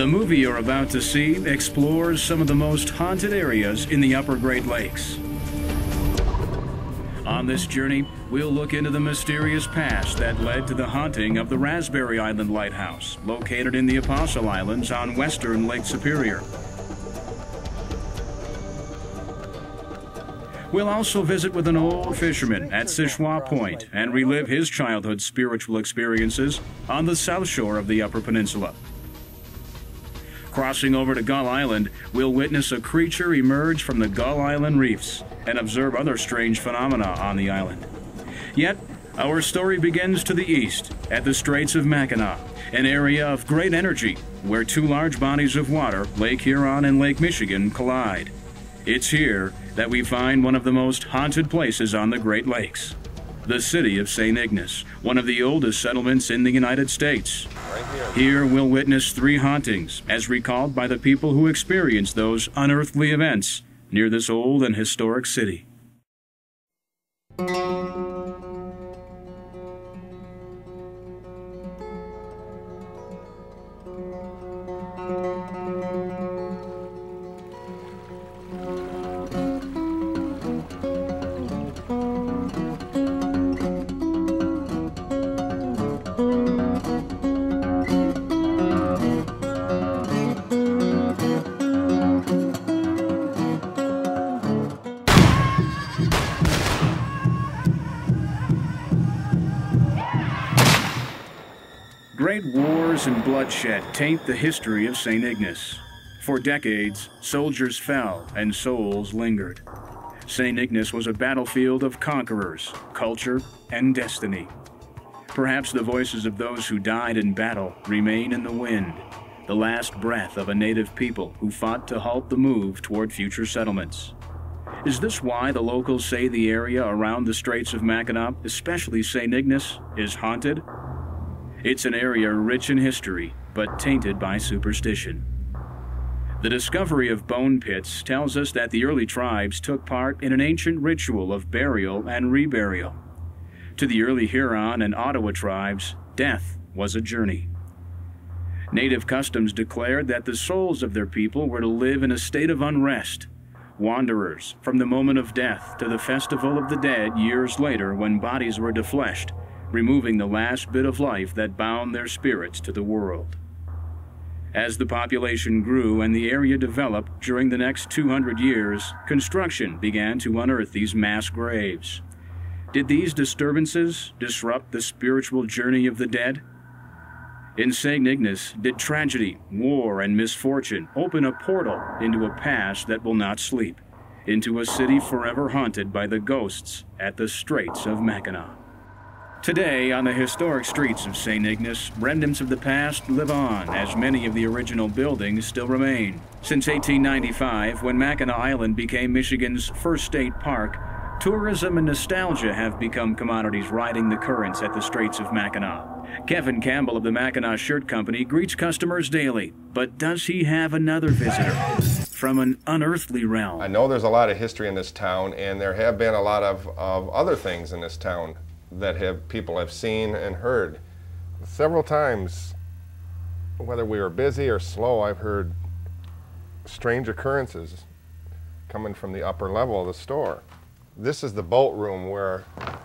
The movie you're about to see explores some of the most haunted areas in the Upper Great Lakes. On this journey, we'll look into the mysterious past that led to the haunting of the Raspberry Island Lighthouse, located in the Apostle Islands on western Lake Superior. We'll also visit with an old fisherman at Seul Choix Point and relive his childhood spiritual experiences on the south shore of the Upper Peninsula. Crossing over to Gull Island, we'll witness a creature emerge from the Gull Island reefs and observe other strange phenomena on the island. Yet, our story begins to the east, at the Straits of Mackinaw, an area of great energy where two large bodies of water, Lake Huron and Lake Michigan, collide. It's here that we find one of the most haunted places on the Great Lakes, the city of St. Ignace, one of the oldest settlements in the United States. Here we'll witness 3 hauntings, as recalled by the people who experienced those unearthly events near this old and historic city. Great wars and bloodshed taint the history of St. Ignace. For decades, soldiers fell and souls lingered. St. Ignace was a battlefield of conquerors, culture, and destiny. Perhaps the voices of those who died in battle remain in the wind, the last breath of a native people who fought to halt the move toward future settlements. Is this why the locals say the area around the Straits of Mackinaw, especially St. Ignace, is haunted? It's an area rich in history, but tainted by superstition. The discovery of bone pits tells us that the early tribes took part in an ancient ritual of burial and reburial. To the early Huron and Ottawa tribes, death was a journey. Native customs declared that the souls of their people were to live in a state of unrest, wanderers from the moment of death to the festival of the dead years later when bodies were defleshed, removing the last bit of life that bound their spirits to the world. As the population grew and the area developed during the next 200 years, construction began to unearth these mass graves. Did these disturbances disrupt the spiritual journey of the dead? In St. Ignace, did tragedy, war, and misfortune open a portal into a past that will not sleep, into a city forever haunted by the ghosts at the Straits of Mackinaw? Today, on the historic streets of St. Ignace, remnants of the past live on, as many of the original buildings still remain. Since 1895, when Mackinaw Island became Michigan's first state park, tourism and nostalgia have become commodities riding the currents at the Straits of Mackinaw. Kevin Campbell of the Mackinaw Shirt Company greets customers daily, but does he have another visitor from an unearthly realm? I know there's a lot of history in this town, and there have been a lot of other things in this town that people have seen and heard. Several times, whether we were busy or slow, I've heard strange occurrences coming from the upper level of the store. This is the boat room where,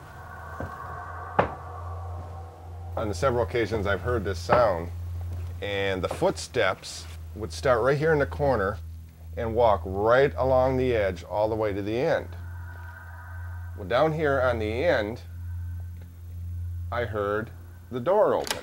on several occasions, I've heard this sound, and the footsteps would start right here in the corner and walk right along the edge all the way to the end. Well, down here on the end, I heard the door open.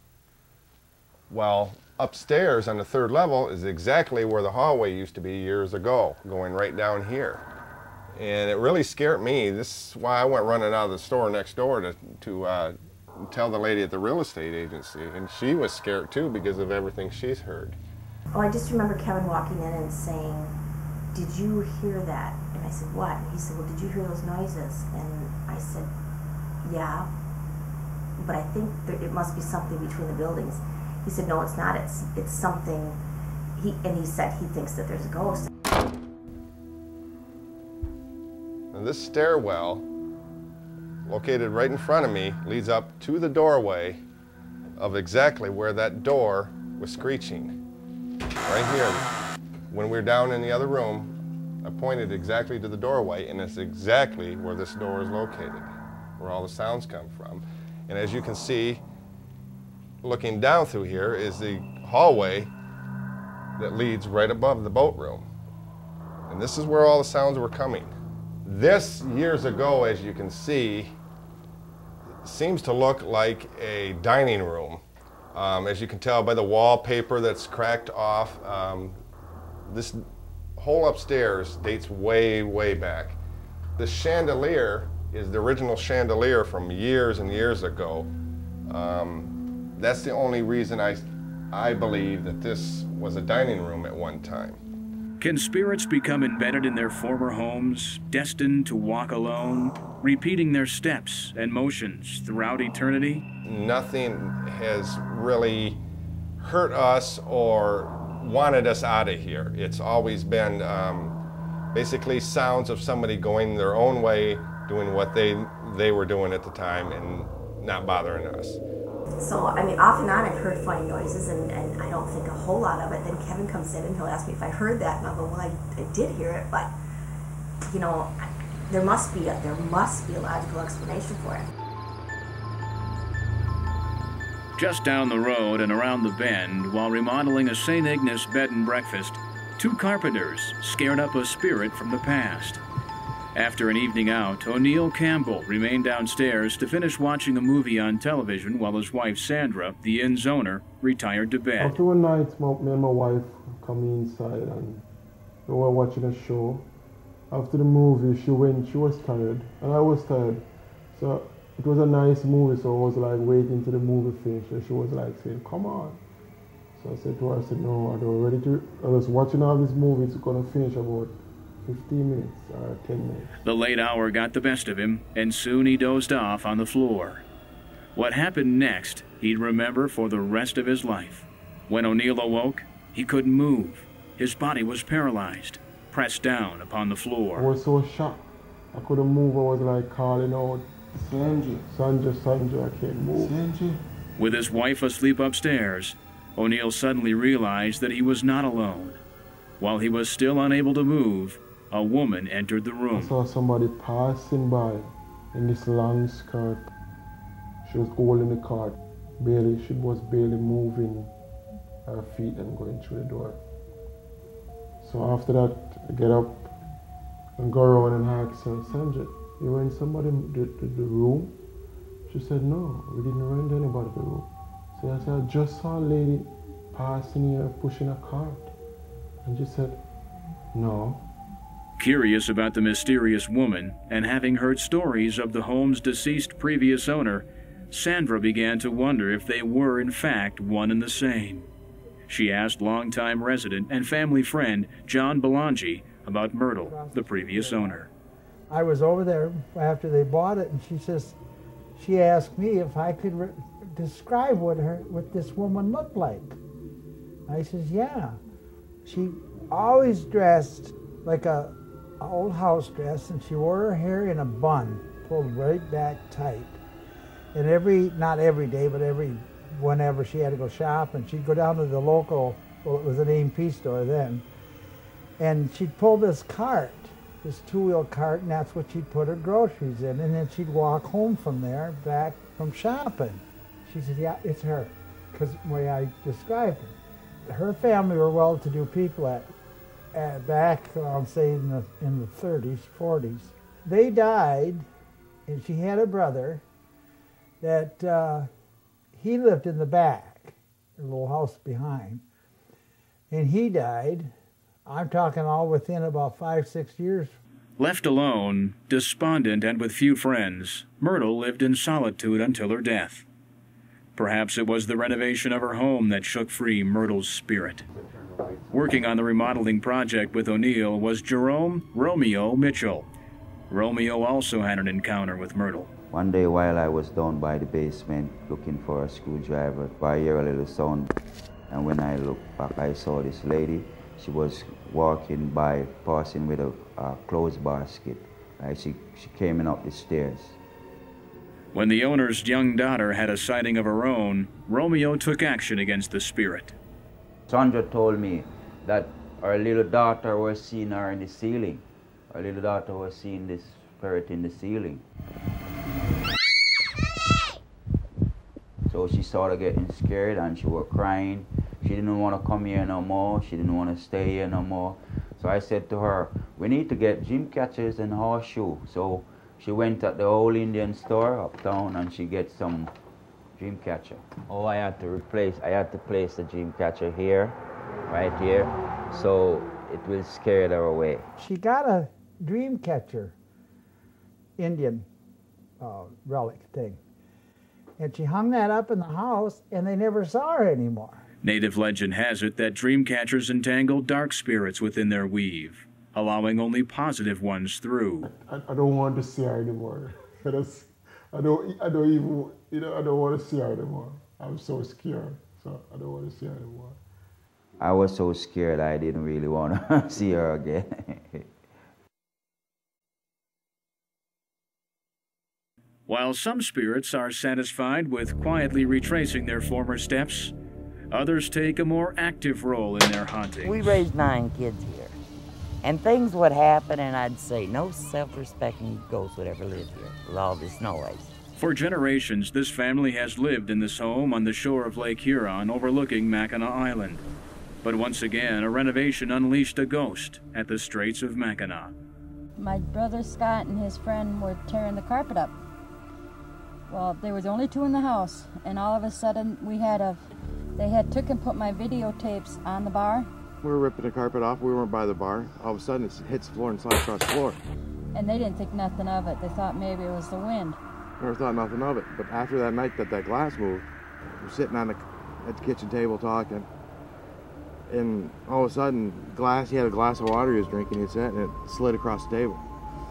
Well, upstairs on the 3rd level is exactly where the hallway used to be years ago, going right down here. And it really scared me. This is why I went running out of the store next door to tell the lady at the real estate agency. And she was scared too because of everything she's heard. Oh, I just remember Kevin walking in and saying, "Did you hear that?" And I said, "What?" And he said, "Well, did you hear those noises?" And I said, "Yeah, but I think it must be something between the buildings." He said, "No, it's not. It's something." And he said he thinks that there's a ghost. And this stairwell, located right in front of me, leads up to the doorway of exactly where that door was screeching. right here. When we were down in the other room, I pointed exactly to the doorway, and it's exactly where this door is located, where all the sounds come from. And as you can see, looking down through here is the hallway that leads right above the boat room. And this is where all the sounds were coming. This, years ago, as you can see, seems to look like a dining room. As you can tell by the wallpaper that's cracked off, this whole upstairs dates way, way back. The chandelier is the original chandelier from years and years ago. That's the only reason I believe that this was a dining room at one time. Can spirits become embedded in their former homes, destined to walk alone, repeating their steps and motions throughout eternity? Nothing has really hurt us or wanted us out of here. It's always been basically sounds of somebody going their own way, doing what they were doing at the time and not bothering us. So, I mean, off and on I've heard funny noises, and I don't think a whole lot of it. Then Kevin comes in and he'll ask me if I heard that, and I'll go, well, I did hear it, but, you know, there must be a logical explanation for it. Just down the road and around the bend, while remodeling a St. Ignace bed and breakfast, two carpenters scared up a spirit from the past. After an evening out, O'Neill Campbell remained downstairs to finish watching a movie on television while his wife Sandra, the inn's owner, retired to bed. After one night, me and my wife come inside and we were watching a show. After the movie, she was tired, and I was tired. So it was a nice movie, so I was like waiting till the movie finished, and she was like saying, come on. So I said to her, I said, no, I was watching all this movie, it's gonna finish about 15 minutes or 10 minutes. The late hour got the best of him, and soon he dozed off on the floor. What happened next, he'd remember for the rest of his life. When O'Neill awoke, he couldn't move. His body was paralyzed, pressed down upon the floor. I was so shocked. I couldn't move. I was like calling out, Sandra, I can't move. Sandra. With his wife asleep upstairs, O'Neill suddenly realized that he was not alone. While he was still unable to move, a woman entered the room. I saw somebody passing by in this long skirt. She was holding the cart. She was barely moving her feet and going through the door. So after that, I get up and go around and ask her, Sandra, you went somebody in the room? She said, no, we didn't rent anybody to the room. So I said, I just saw a lady passing here pushing a cart. And she said, no. Curious about the mysterious woman and having heard stories of the home's deceased previous owner, Sandra began to wonder if they were in fact one and the same. She asked longtime resident and family friend John Belangi about Myrtle, the previous owner. I was over there after they bought it, and she asked me if I could describe what this woman looked like. I says, yeah. She always dressed like a old house dress, and she wore her hair in a bun, pulled right back tight. And not every day, but whenever she had to go shopping, she'd go down to the local, well, it was an A&P store then, and she'd pull this cart, this two-wheel cart, and that's what she'd put her groceries in, and then she'd walk home from there, back from shopping. She said, yeah, it's her, because the way I described her. Her family were well-to-do people back, I'll say, in the 30s, 40s. They died, and she had a brother that he lived in the back, a little house behind, and he died. I'm talking all within about 5-6 years. Left alone, despondent, and with few friends, Myrtle lived in solitude until her death. Perhaps it was the renovation of her home that shook free Myrtle's spirit. Working on the remodeling project with O'Neill was Jerome Romeo Mitchell. Romeo also had an encounter with Myrtle. One day while I was down by the basement looking for a screwdriver, I hear a little sound, and when I looked back I saw this lady. She was walking by, passing with a clothes basket. She came in up the stairs. When the owner's young daughter had a sighting of her own, Romeo took action against the spirit. Sandra told me that our little daughter was seeing her in the ceiling. Our little daughter was seeing this spirit in the ceiling. So she started getting scared and she was crying. She didn't want to come here no more. She didn't want to stay here no more. So I said to her, we need to get dream catchers and horseshoe. So she went at the old Indian store uptown and she get some dream catcher. Oh, I had to place the dream catcher here, right here, so it will scare her away. She got a dream catcher, Indian relic thing. And she hung that up in the house, and they never saw her anymore. Native legend has it that dream catchers entangle dark spirits within their weave, allowing only positive ones through. I don't want to see her anymore. I don't even, I don't want to see her anymore. I'm so scared, so I don't want to see her anymore. I was so scared I didn't really want to see her again. While some spirits are satisfied with quietly retracing their former steps, others take a more active role in their hauntings. We raised 9 kids here, and things would happen, and I'd say no self-respecting ghost would ever live here with all this noise. For generations, this family has lived in this home on the shore of Lake Huron overlooking Mackinaw Island. But once again, a renovation unleashed a ghost at the Straits of Mackinaw. My brother Scott and his friend were tearing the carpet up. Well, there was only 2 in the house, and all of a sudden they had took and put my videotapes on the bar. We were ripping the carpet off, we weren't by the bar. All of a sudden it hits the floor and slides across the floor. And they didn't think nothing of it. They thought maybe it was the wind. Never thought nothing of it. But after that night that glass moved, we were sitting at the kitchen table talking, and all of a sudden, he had a glass of water he was drinking, and it slid across the table.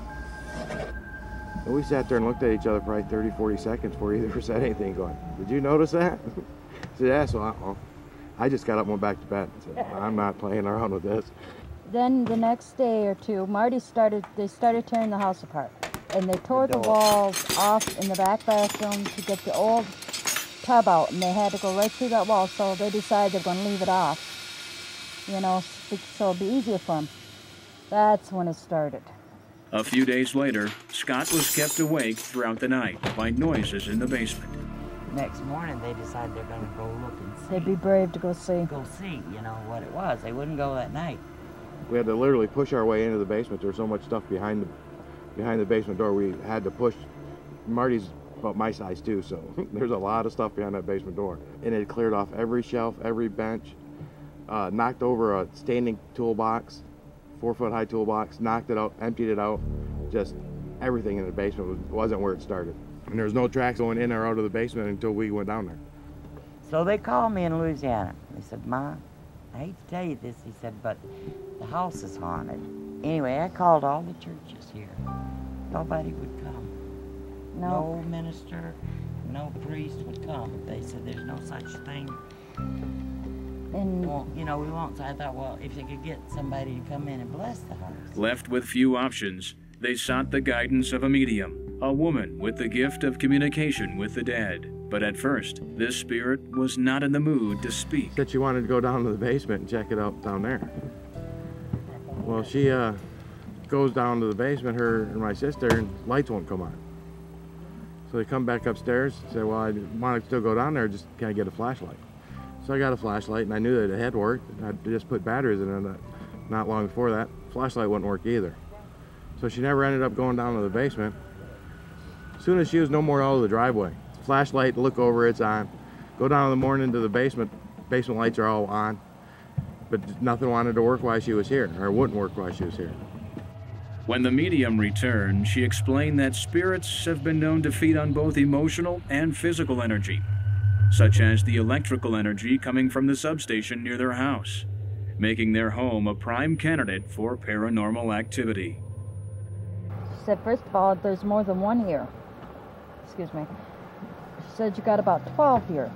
And we sat there and looked at each other for like 30, 40 seconds before either of us said anything, going, did you notice that? I said, yeah, so I just got up and went back to bed. I said, I'm not playing around with this. Then the next day or two, they started tearing the house apart. And they tore the walls off in the back bathroom to get the old tub out, and they had to go right through that wall, so they decided they're going to leave it off, so it'd be easier for them. That's when it started. A few days later, Scott was kept awake throughout the night by noises in the basement. Next morning, they decided they're going to go look and see. They'd be brave to go see. What it was. They wouldn't go that night. We had to literally push our way into the basement. There was so much stuff behind the basement door. We had to push. Marty's about my size too, so there's a lot of stuff behind that basement door. And it cleared off every shelf, every bench, knocked over a standing toolbox, 4-foot high toolbox, knocked it out, emptied it out. Just everything in the basement wasn't where it started. And there was no tracks going in or out of the basement until we went down there. So they called me in Louisiana. They said, Ma, I hate to tell you this, he said, but the house is haunted. Anyway, I called all the churches here. Nobody would come. No minister, no priest would come. They said there's no such thing. And we won't. So I thought, well, if they could get somebody to come in and bless the house. Left with few options, they sought the guidance of a medium, a woman with the gift of communication with the dead. But at first, this spirit was not in the mood to speak. Said she wanted to go down to the basement and check it out down there. Well, she goes down to the basement, her and my sister, and lights won't come on. So they come back upstairs, say, well, I want to still go down there, just can I get a flashlight? So I got a flashlight, and I knew that it had worked. I just put batteries in it. Not long before that, flashlight wouldn't work either. So she never ended up going down to the basement. As soon as she was no more out of the driveway, flashlight, look over, it's on. Go down in the morning to the basement lights are all on. But nothing wanted to work while she was here, or wouldn't work while she was here. When the medium returned, she explained that spirits have been known to feed on both emotional and physical energy, such as the electrical energy coming from the substation near their house, making their home a prime candidate for paranormal activity. she said, first of all, there's more than one here. Excuse me. She said, you got about 12 here.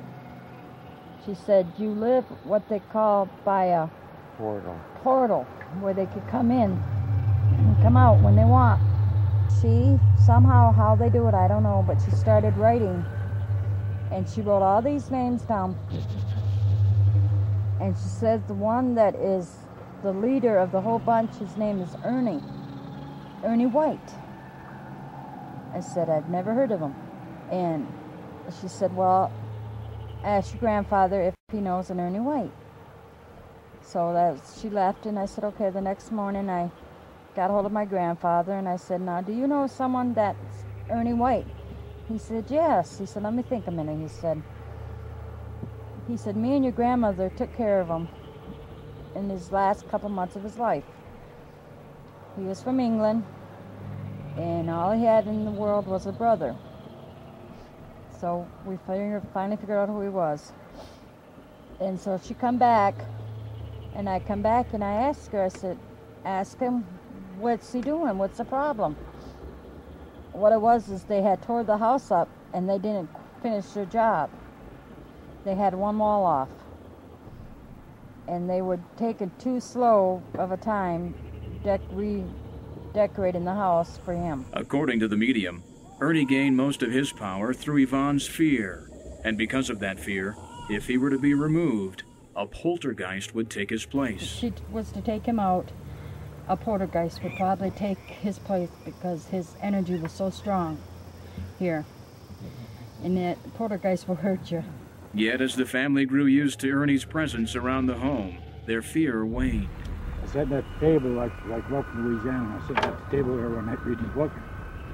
She said, you live what they call by a portal where they could come in and come out when they want. She, somehow, how they do it, I don't know, but she started writing, and she wrote all these names down. And she says the one that is the leader of the whole bunch, his name is Ernie White. I said, I've never heard of him. And she said, well, ask your grandfather if he knows an Ernie White. So she left, and I said, okay. The next morning I got hold of my grandfather, and I said, now, do you know someone that's Ernie White? He said, yes. He said, let me think a minute. He said, me and your grandmother took care of him in his last couple months of his life. He was from England, and all he had in the world was a brother. So we finally figured out who he was. And so she come back, and I come back, and I asked her, I said, ask him, what's he doing? What's the problem? What it was is they had tore the house up, and they didn't finish their job. They had one wall off, and they were taking too slow of a time redecorating the house for him. According to the medium, Ernie gained most of his power through Yvonne's fear, and because of that fear, if he were to be removed, a poltergeist would take his place. If she was to take him out, a poltergeist would probably take his place because his energy was so strong here, and that poltergeist will hurt you. Yet as the family grew used to Ernie's presence around the home, their fear waned. I sat at the table like welcome to Louisiana. I sit at the table there one night reading his book.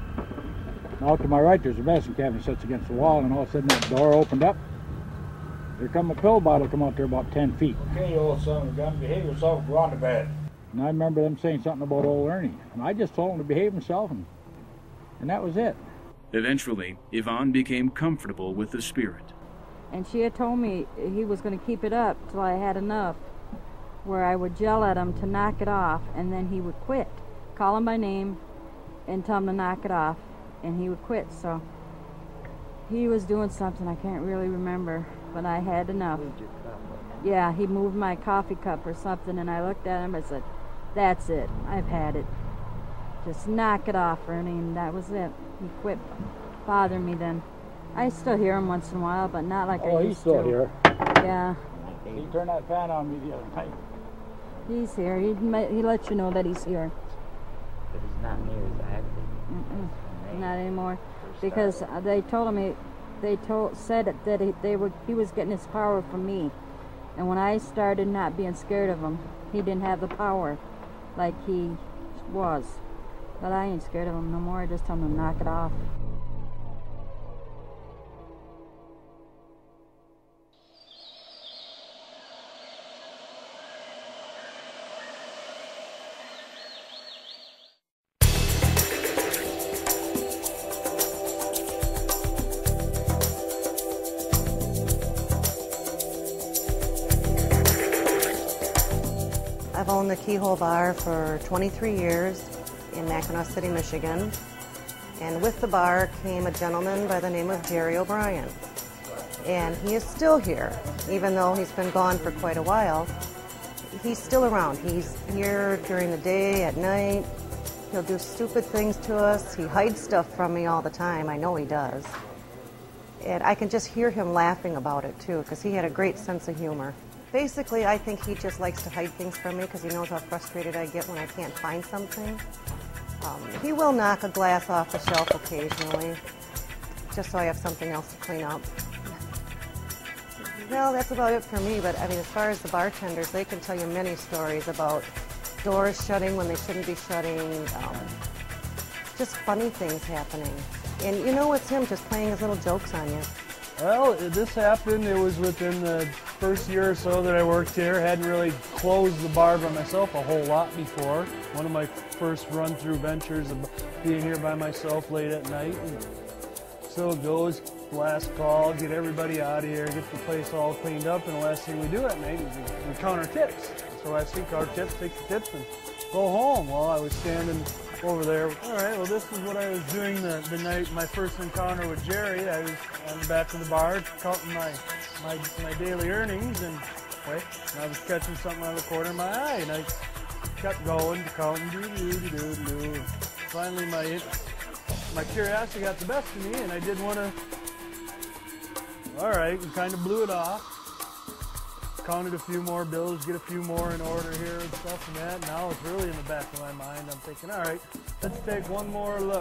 Now to my right there's a medicine cabinet sits against the wall, and all of a sudden that door opened up. There come a pill bottle come out there about 10 feet. Okay, you old son of a gun, behave yourself, go on to bed. And I remember them saying something about old Ernie. And I just told him to behave himself, and that was it. Eventually, Yvonne became comfortable with the spirit. And she had told me he was going to keep it up till I had enough, where I would yell at him to knock it off, and then he would quit. Call him by name and tell him to knock it off, and he would quit. So he was doing something I can't really remember, but I had enough. Yeah, he moved my coffee cup or something, and I looked at him and said, that's it, I've had it. Just knock it off, Ernie, and that was it. He quit bothering me then. I still hear him once in a while, but not like I used to. Oh, he's still here. Yeah. He turned that fan on me the other night. He's here. He lets you know that he's here. But he's not near as active. Not anymore. Because they told him, said that he was getting his power from me. And when I started not being scared of him, he didn't have the power like he was. But I ain't scared of him no more. I just tell him to knock it off. I've owned the Keyhole Bar for 23 years in Mackinaw City, Michigan. And with the bar came a gentleman by the name of Jerry O'Brien. And he is still here, even though he's been gone for quite a while. He's still around. He's here during the day, at night. He'll do stupid things to us. He hides stuff from me all the time. I know he does. And I can just hear him laughing about it, too, because he had a great sense of humor. Basically, I think he just likes to hide things from me because he knows how frustrated I get when I can't find something. He will knock a glass off the shelf occasionally, just so I have something else to clean up. Well, that's about it for me, but I mean, as far as the bartenders, they can tell you many stories about doors shutting when they shouldn't be shutting, just funny things happening. And you know it's him just playing his little jokes on you. Well, this happened, it was within the first year or so that I worked here. Hadn't really closed the bar by myself a whole lot before. One of my first run-through ventures of being here by myself late at night. And so it goes, last call, get everybody out of here, get the place all cleaned up, and the last thing we do at night is we count our tips. So last thing, count our tips, take the tips, and go home. Well, I was standing over there. All right, well, this is what I was doing the night, my first encounter with Jerry. I was on the back of the bar counting my daily earnings, and wait, and I was catching something out of the corner of my eye, and I kept going, counting, do. Finally, my curiosity got the best of me, and I did want to, all right, and kind of blew it off. counted a few more bills, get a few more in order here and stuff and that. Now it's really in the back of my mind. I'm thinking, all right, let's take one more look.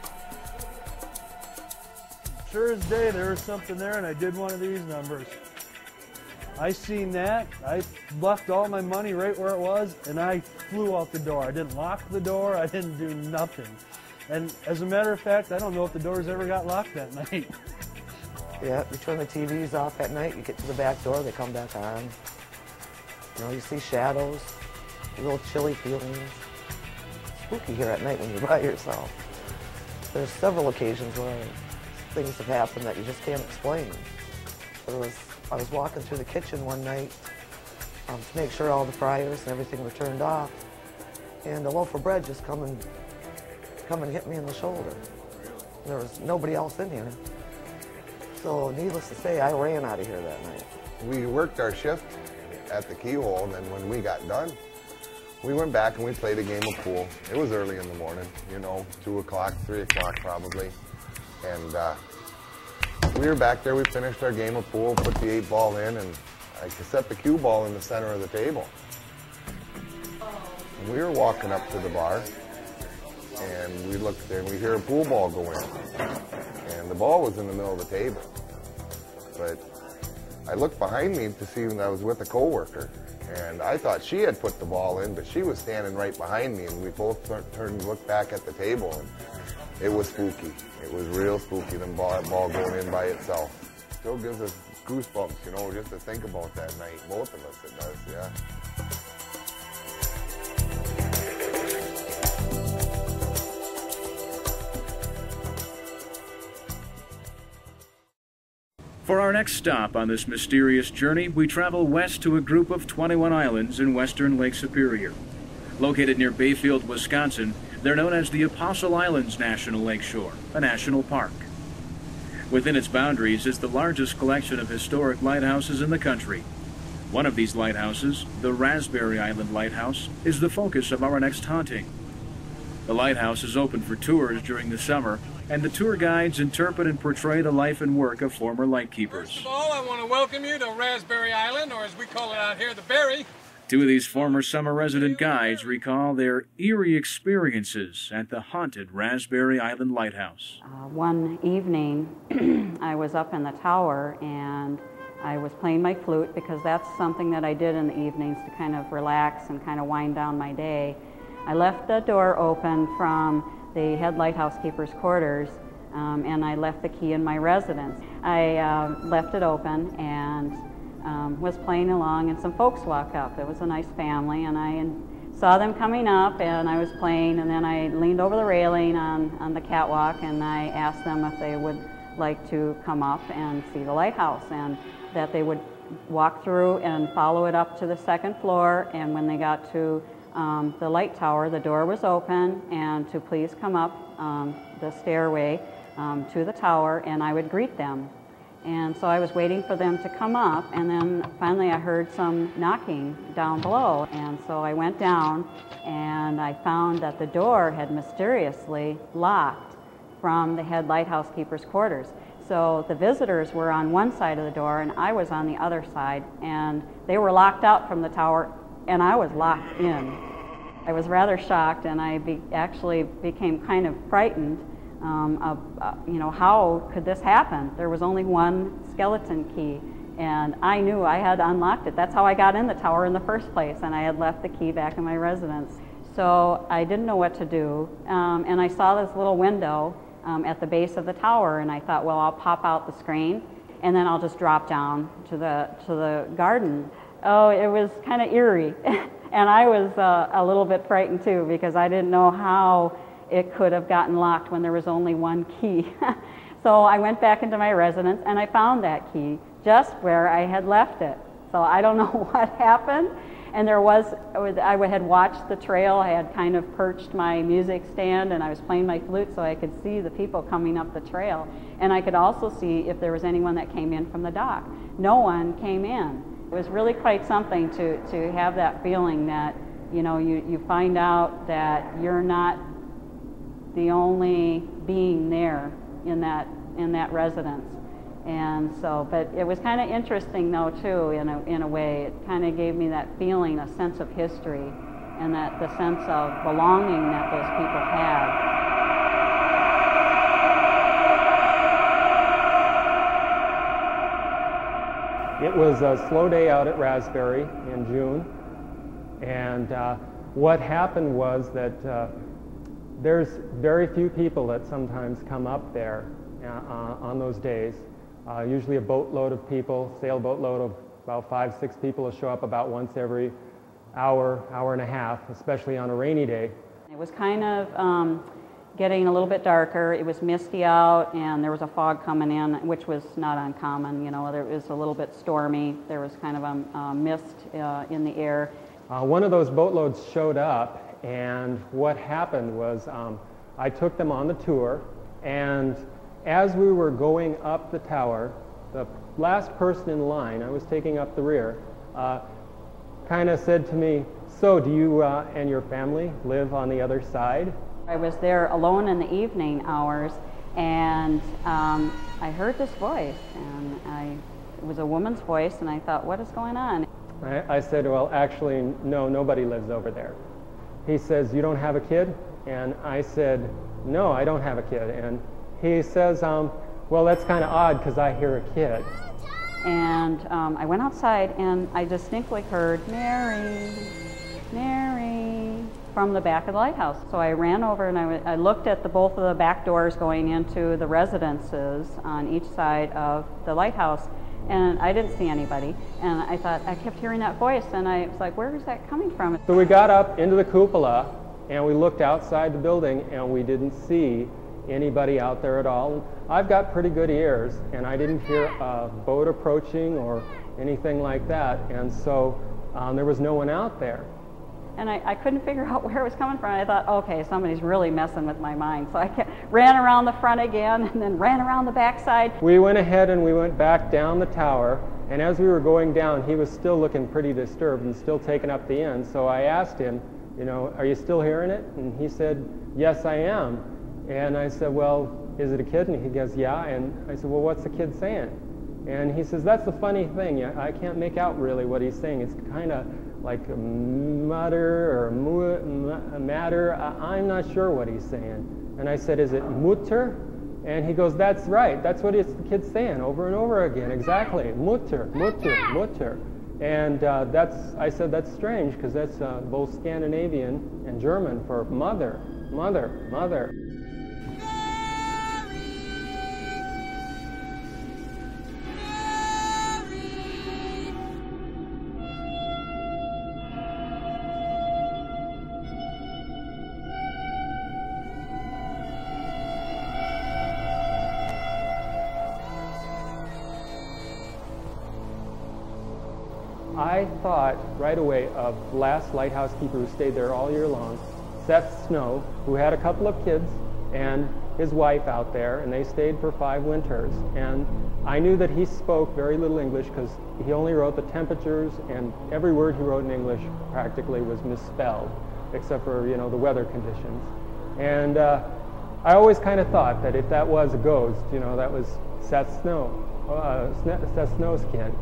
Sure as day, there was something there, and I did one of these numbers. I seen that. I left all my money right where it was, and I flew out the door. I didn't lock the door. I didn't do nothing. And as a matter of fact, I don't know if the doors ever got locked that night. Yeah, you turn the TVs off at night, you get to the back door, they come back on. You know, you see shadows, real chilly feelings. It's spooky here at night when you're by yourself. There's several occasions where things have happened that you just can't explain. I was walking through the kitchen one night to make sure all the fryers and everything were turned off, and a loaf of bread just come and hit me in the shoulder. There was nobody else in here. So needless to say, I ran out of here that night. We worked our shift at the keyhole, and then when we got done, we went back and we played a game of pool. It was early in the morning, you know, 2 o'clock, 3 o'clock probably. And we were back there, we finished our game of pool, put the 8-ball in, and I set the cue ball in the center of the table. And we were walking up to the bar, and we looked there and we hear a pool ball go in. And the ball was in the middle of the table. But I looked behind me to see when I was with a coworker, and I thought she had put the ball in, but she was standing right behind me, and we both turned and looked back at the table, and it was spooky. It was real spooky, the ball going in by itself. Still gives us goosebumps, you know, just to think about that night. Both of us, it does, yeah. For our next stop on this mysterious journey, we travel west to a group of 21 islands in western Lake Superior. Located near Bayfield, Wisconsin, they're known as the Apostle Islands National Lakeshore, a national park. Within its boundaries is the largest collection of historic lighthouses in the country. One of these lighthouses, the Raspberry Island Lighthouse, is the focus of our next haunting. The lighthouse is open for tours during the summer, and the tour guides interpret and portray the life and work of former lightkeepers. First of all, I want to welcome you to Raspberry Island, or as we call it out here, the Berry. Two of these former summer resident guides recall their eerie experiences at the haunted Raspberry Island Lighthouse. One evening, I was up in the tower and I was playing my flute because that's something that I did in the evenings to kind of relax and kind of wind down my day. I left the door open from the head lighthouse keeper's quarters, and I left the key in my residence. I left it open and was playing along, and some folks walked up. It was a nice family, and I saw them coming up, and I was playing, and then I leaned over the railing on the catwalk, and I asked them if they would like to come up and see the lighthouse, and that they would walk through and follow it up to the second floor, and when they got to the light tower, the door was open, and to please come up the stairway to the tower, and I would greet them. And so I was waiting for them to come up, and then finally I heard some knocking down below, and so I went down, and I found that the door had mysteriously locked from the head lighthouse keeper's quarters. So the visitors were on one side of the door, and I was on the other side, and they were locked out from the tower, and I was locked in. I was rather shocked, and I actually became kind of frightened of, you know, how could this happen? There was only one skeleton key, and I knew I had unlocked it. That's how I got in the tower in the first place, and I had left the key back in my residence. So I didn't know what to do, and I saw this little window at the base of the tower, and I thought, well, I'll pop out the screen, and then I'll just drop down to the garden. Oh, it was kind of eerie, and I was a little bit frightened too, because I didn't know how it could have gotten locked when there was only one key. So I went back into my residence, and I found that key just where I had left it. So I don't know what happened, and I had watched the trail. I had kind of perched my music stand, and I was playing my flute so I could see the people coming up the trail, and I could also see if there was anyone that came in from the dock. No one came in. It was really quite something to have that feeling that, you know, you find out that you're not the only being there in that residence, And so, but it was kind of interesting though too, in a way. It kind of gave me that feeling, a sense of history, and that the sense of belonging that those people had. It was a slow day out at Raspberry in June, and what happened was that there's very few people that sometimes come up there on those days. Usually a boatload of people, sailboat load of about 5-6 people will show up about once every hour, hour and a half, especially on a rainy day. It was kind of getting a little bit darker. It was misty out, and there was a fog coming in, which was not uncommon. You know, it was a little bit stormy. There was kind of a mist in the air. One of those boatloads showed up, and what happened was I took them on the tour, and as we were going up the tower, the last person in line, I was taking up the rear, kind of said to me, "So do you and your family live on the other side?" I was there alone in the evening hours, and I heard this voice, and it was a woman's voice, and I thought, what is going on? I said, well, actually, no, nobody lives over there. He says, you don't have a kid? And I said, no, I don't have a kid. And he says, well, that's kind of odd because I hear a kid. And I went outside, and I distinctly heard, Mary, Mary, from the back of the lighthouse. So I ran over and I looked at both of the back doors going into the residences on each side of the lighthouse, and I didn't see anybody. And I thought, I kept hearing that voice, and I was like, where is that coming from? So we got up into the cupola, and we looked outside the building, and we didn't see anybody out there at all. I've got pretty good ears, and I didn't hear a boat approaching or anything like that, and so there was no one out there. And I couldn't figure out where it was coming from. I thought, okay, somebody's really messing with my mind. So I ran around the front again, and then ran around the back side. We went ahead and we went back down the tower, and as we were going down, he was still looking pretty disturbed and still taking up the end. So I asked him, you know, are you still hearing it? And he said, yes, I am. And I said, well, is it a kid? And he goes, yeah. And I said, well, what's the kid saying? And he says, that's the funny thing. I can't make out really what he's saying. It's kind of like a mutter or matter. I'm not sure what he's saying. And I said, is it mutter? And he goes, that's right. That's what the kid's saying over and over again. Exactly. Mutter, mutter, mutter. And I said, that's strange because that's both Scandinavian and German for mother, mother, mother. I thought right away of the last lighthouse keeper who stayed there all year long, Seth Snow, who had a couple of kids and his wife out there, and they stayed for 5 winters. And I knew that he spoke very little English because he only wrote the temperatures, and every word he wrote in English practically was misspelled, except for, you know, the weather conditions. And I always kind of thought that if that was a ghost, you know, that was Seth Snow, Seth Snow's kid.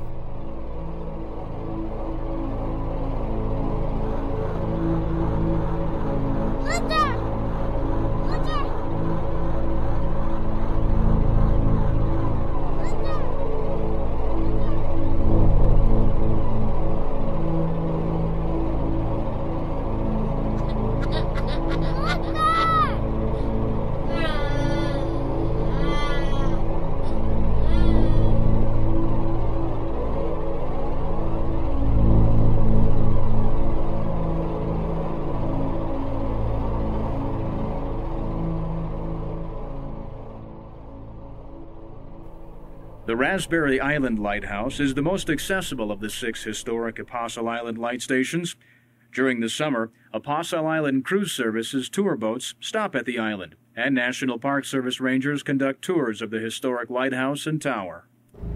The Raspberry Island Lighthouse is the most accessible of the 6 historic Apostle Island light stations. During the summer, Apostle Island Cruise Service's tour boats stop at the island, and National Park Service rangers conduct tours of the historic lighthouse and tower.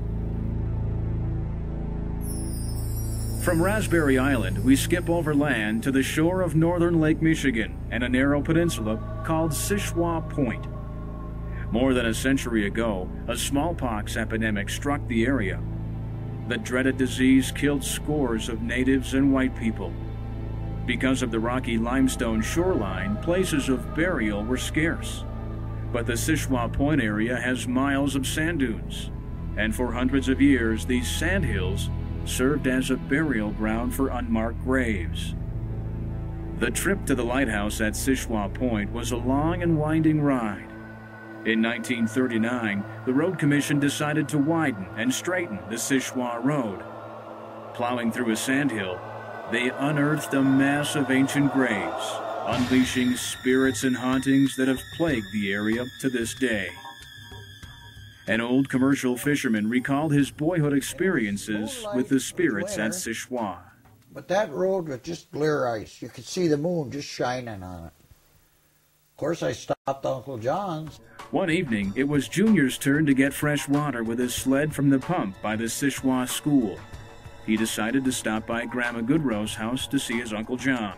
From Raspberry Island, we skip over land to the shore of northern Lake Michigan and a narrow peninsula called Seul Choix Point. More than a century ago, a smallpox epidemic struck the area. The dreaded disease killed scores of natives and white people. Because of the rocky limestone shoreline, places of burial were scarce. But the Seul Choix Point area has miles of sand dunes, and for hundreds of years these sandhills served as a burial ground for unmarked graves. The trip to the lighthouse at Seul Choix Point was a long and winding ride. In 1939, the Road Commission decided to widen and straighten the Seul Choix Road. Plowing through a sandhill, they unearthed a mass of ancient graves, unleashing spirits and hauntings that have plagued the area to this day. An old commercial fisherman recalled his boyhood experiences with the spirits at Seul Choix. But that road was just clear ice. You could see the moon just shining on it. Of course, I stopped Uncle John's. One evening, it was Junior's turn to get fresh water with his sled from the pump by the Seul Choix school. He decided to stop by Grandma Goodrow's house to see his Uncle John.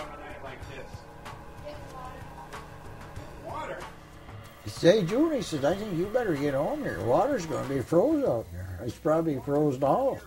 He said, "Hey, Junior," he said, "I think you better get home. Your water's going to be froze out there. It's probably froze off."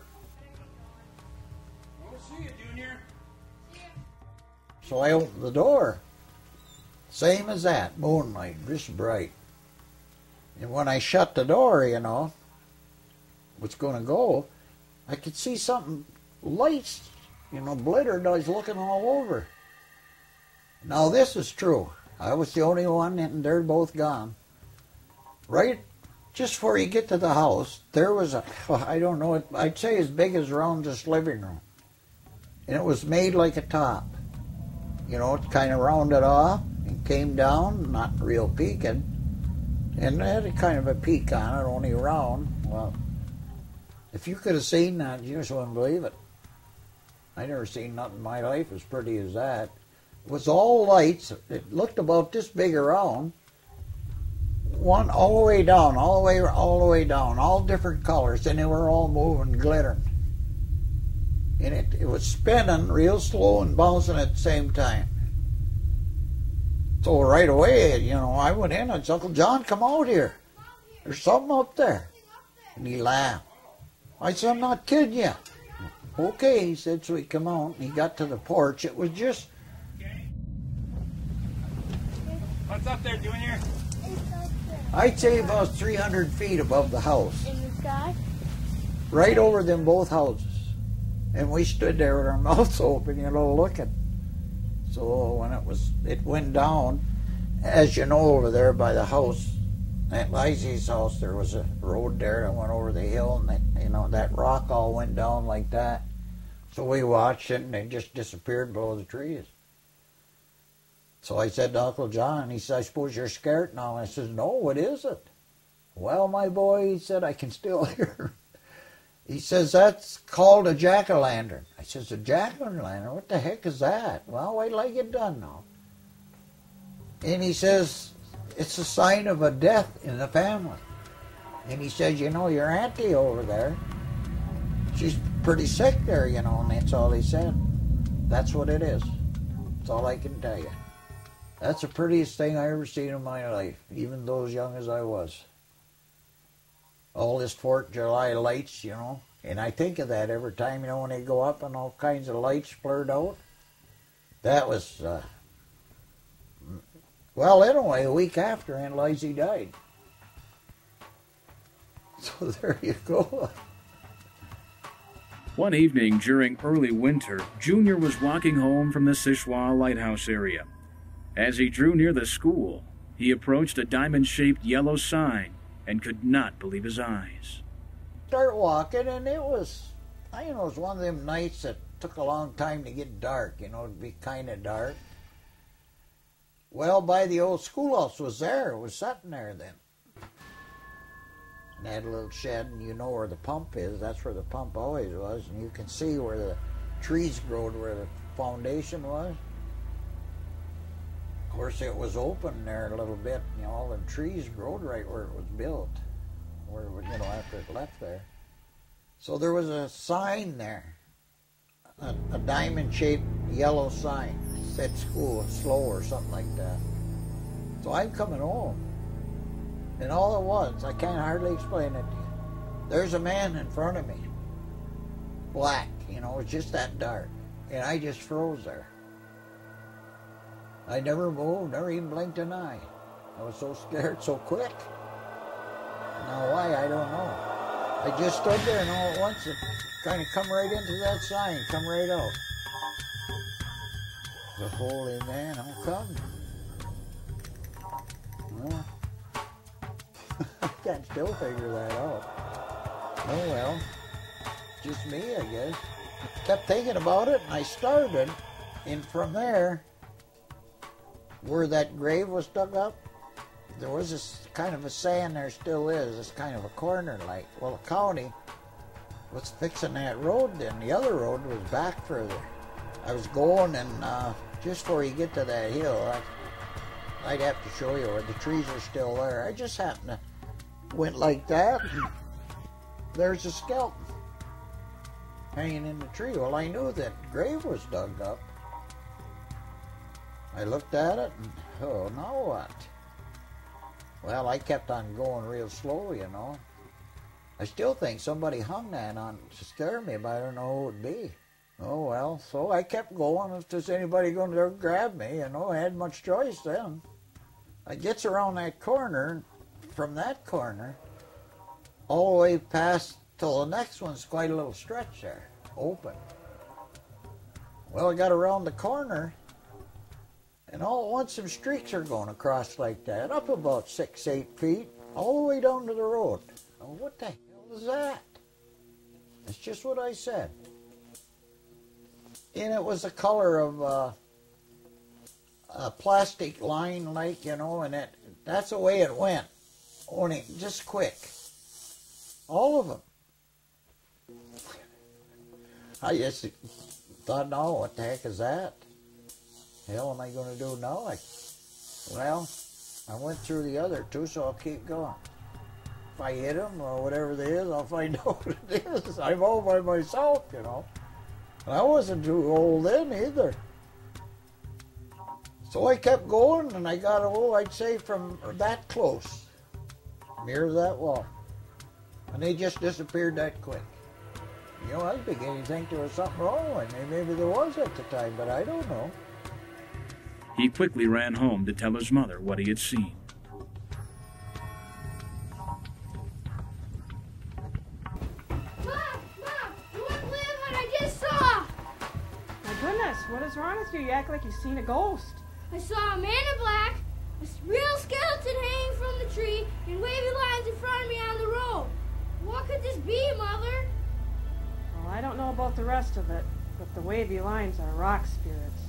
So I opened the door. Same as that, moonlight, just bright. And when I shut the door, you know, was going to go, I could see something, lights, you know, glittered. I was looking all over. Now this is true. I was the only one, and they're both gone. Right just before you get to the house, there was a, I don't know, I'd say as big as around this living room. And it was made like a top. You know, it kind of rounded off and came down, not real peaking. And it had a kind of a peak on it, only round. Well, if you could have seen that, you just wouldn't believe it. I never seen nothing in my life as pretty as that. It was all lights. It looked about this big around. One all the way down, all the way down, all different colors, and they were all moving, glittering. And it was spinning real slow and bouncing at the same time. So right away, you know, I went in and said, "Uncle John, come out here. There's something up there." And he laughed. I said, "I'm not kidding you." "Okay," he said. So he come out and he got to the porch. It was just... What's up there, Junior? I'd say about 300 feet above the house. In the sky? Right over them both houses. And we stood there with our mouths open, you know, looking. So when it went down, as you know, over there by the house, at Lizzie's house, there was a road there that went over the hill, and you know, that rock all went down like that. So we watched it, and it just disappeared below the trees. So I said to Uncle John, he said, "I suppose you're scared now." And I said, "No, what is it?" "Well, my boy," he said, "I can still hear." He says, "That's called a jack-o'-lantern." I says, "A jack-o'-lantern? What the heck is that?" "Well, wait till I get done now." And he says, "It's a sign of a death in the family." And he says, "You know, your auntie over there, she's pretty sick there, you know," and that's all he said. That's what it is. That's all I can tell you. That's the prettiest thing I ever seen in my life, even though as young as I was. All this 4th of July lights, you know, and I think of that every time, you know, when they go up and all kinds of lights blurred out. That was, well, anyway, a week after Aunt Lizzie died. So there you go. One evening during early winter, Junior was walking home from the Seul Choix lighthouse area. As he drew near the school, he approached a diamond-shaped yellow sign and could not believe his eyes. Start walking, and it was, I know, it was one of them nights that took a long time to get dark, you know, it'd be kind of dark. Well, by the old schoolhouse was there, it was sitting there then. And had a little shed, and you know where the pump is, that's where the pump always was, and you can see where the trees growed, where the foundation was. Of course, it was open there a little bit, you know, all the trees growed right where it was built, where, you know, after it left there. So there was a sign there, a diamond-shaped yellow sign, said school slow or something like that. So I'm coming home, And all it was, I can't hardly explain it to you. There's a man in front of me. Black, you know, it's just that dark. And I just froze there. I never moved, never even blinked an eye. I was so scared so quick. Now why, I don't know. I just stood there and all at once it kind of come right into that sign, come right out. The holy man, how come? Well, I can't still figure that out. Oh well, just me, I guess. Kept thinking about it, and I started, and from there, where that grave was dug up, there was this kind of a sand, there still is, this kind of a corner like. Well, the county was fixing that road then. The other road was back further. I was going, and just before you get to that hill, I'd have to show you where the trees are still there. I just happened to went like that, and there's a skeleton hanging in the tree. Well, I knew that grave was dug up. I looked at it, and oh, now what? Well, I kept on going real slow, you know. I still think somebody hung that on to scare me, but I don't know who it would be. Oh, well, so I kept going. If there's anybody going to grab me, you know, I had much choice then. I gets around that corner, from that corner, all the way past till the next one's quite a little stretch there, open. Well, I got around the corner, and all at once some streaks are going across like that, up about 6-8 feet, all the way down to the road. Oh, what the hell is that? That's just what I said. And it was the color of a plastic line, like, you know, and that's the way it went. Only just quick. All of them. I just thought, no, what the heck is that? Hell am I going to do now? Well, I went through the other two, so I'll keep going. If I hit them or whatever it is, I'll find out what it is. I'm all by myself, you know. And I wasn't too old then either. So I kept going, and I got, I'd say from that close, near that wall. And they just disappeared that quick. You know, I was beginning to think there was something wrong with me. Maybe there was at the time, but I don't know. He quickly ran home to tell his mother what he had seen. What is wrong with you? You act like you've seen a ghost. I saw a man in black, a real skeleton hanging from the tree, and wavy lines in front of me on the road. What could this be, Mother? Well, I don't know about the rest of it, but the wavy lines are rock spirits.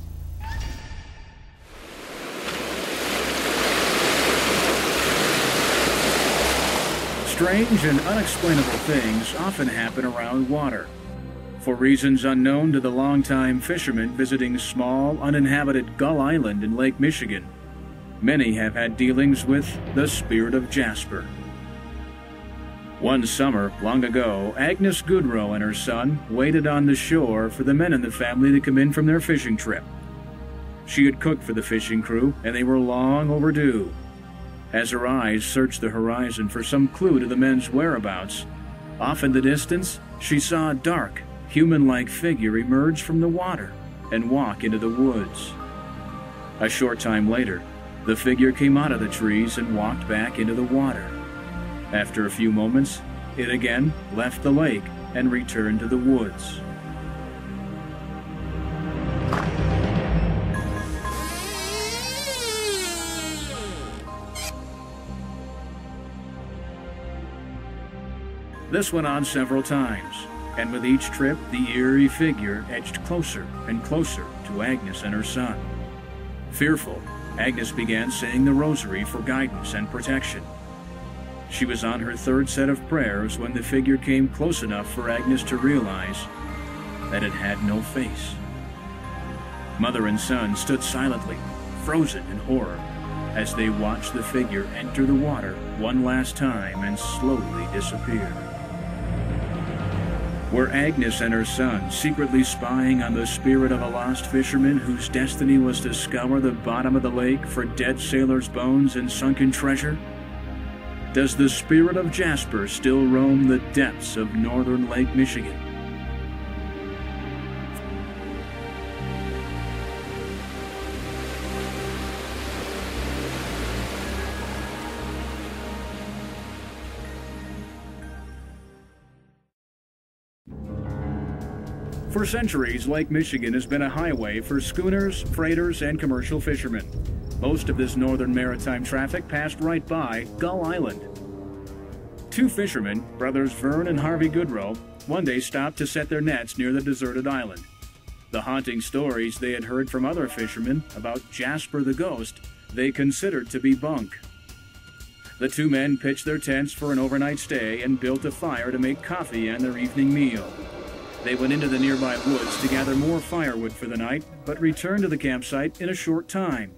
Strange and unexplainable things often happen around water. For reasons unknown to the longtime fishermen visiting small, uninhabited Gull Island in Lake Michigan, many have had dealings with the spirit of Jasper. One summer, long ago, Agnes Goodrow and her son waited on the shore for the men in the family to come in from their fishing trip. She had cooked for the fishing crew, and they were long overdue. As her eyes searched the horizon for some clue to the men's whereabouts, off in the distance, she saw a dark, human-like figure emerge from the water and walk into the woods. A short time later, the figure came out of the trees and walked back into the water. After a few moments, it again left the lake and returned to the woods. This went on several times, and with each trip, the eerie figure edged closer and closer to Agnes and her son. Fearful, Agnes began saying the rosary for guidance and protection. She was on her third set of prayers when the figure came close enough for Agnes to realize that it had no face. Mother and son stood silently, frozen in horror, as they watched the figure enter the water one last time and slowly disappear. Were Agnes and her son secretly spying on the spirit of a lost fisherman whose destiny was to scour the bottom of the lake for dead sailors' bones and sunken treasure? Does the spirit of Jasper still roam the depths of northern Lake Michigan? For centuries, Lake Michigan has been a highway for schooners, freighters, and commercial fishermen. Most of this northern maritime traffic passed right by Gull Island. Two fishermen, brothers Vern and Harvey Goodrow, one day stopped to set their nets near the deserted island. The haunting stories they had heard from other fishermen about Jasper the ghost they considered to be bunk. The two men pitched their tents for an overnight stay and built a fire to make coffee and their evening meal. They went into the nearby woods to gather more firewood for the night, but returned to the campsite in a short time.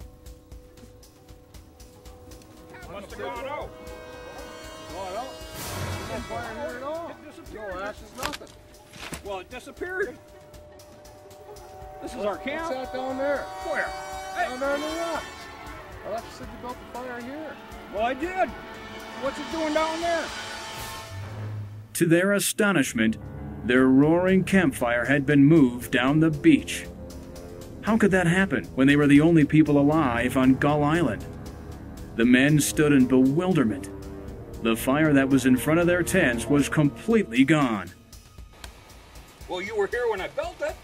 Must have gone out. Gone out? No fire here at all. It disappeared. No ashes, nothing. Well, it disappeared. This is our camp. What's that down there? Where? Hey. Down there in the rocks. I thought you said you built the fire here. Well, I did. What's it doing down there? To their astonishment, their roaring campfire had been moved down the beach. How could that happen when they were the only people alive on Gull Island? The men stood in bewilderment. The fire that was in front of their tents was completely gone. Well, you were here when I built it.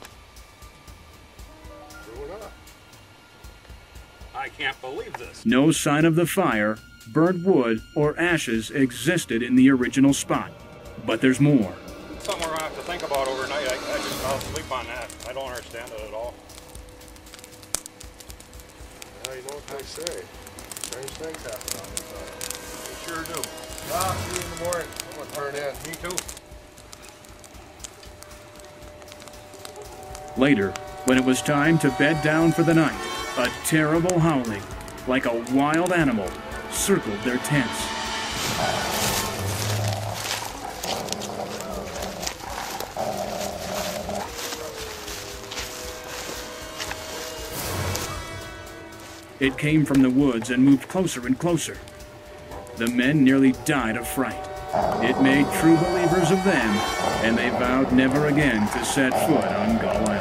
Sure enough. I can't believe this. No sign of the fire, burnt wood, or ashes existed in the original spot. But there's more. Something we're going to have to think about overnight. I'll sleep on that. I don't understand it at all. Well, you know what they say. Strange things happen on this island. They sure do. Ah, see you in the morning. I'm going to turn in. Me too. Later, when it was time to bed down for the night, a terrible howling, like a wild animal, circled their tents. It came from the woods and moved closer and closer. The men nearly died of fright. It made true believers of them, and they vowed never again to set foot on Gull Island.